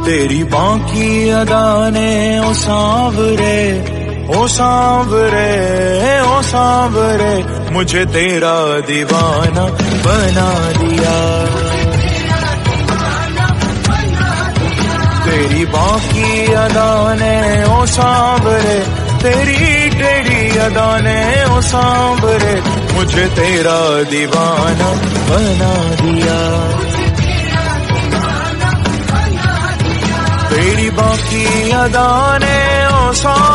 तेरी बाकी अदा ने ओ सांवरे, ओ सांवरे, ओ सांवरे, मुझे तेरा दीवाना बना दिया। तेरी बाकी अदा ने ओ सांवरे, तेरी टेढ़ी अदा ने ओ सांवरे, मुझे तेरा दीवाना बना दिया। तेरी बाकी अदा ने ओ सांवरे,